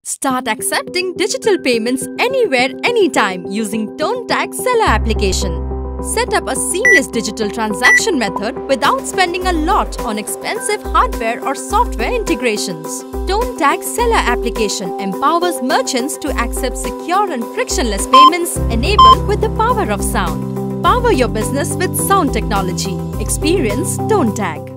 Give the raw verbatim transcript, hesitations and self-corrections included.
Start accepting digital payments anywhere, anytime using ToneTag seller application. Set up a seamless digital transaction method without spending a lot on expensive hardware or software integrations. ToneTag seller application empowers merchants to accept secure and frictionless payments enabled with the power of sound. Power your business with sound technology. Experience ToneTag.